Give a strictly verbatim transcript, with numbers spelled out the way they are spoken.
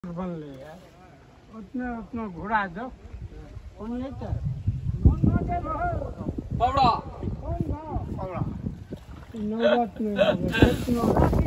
बनले है उतने उतना घुरा दो कौन लेता है पवड़ा पवड़ा नौबत में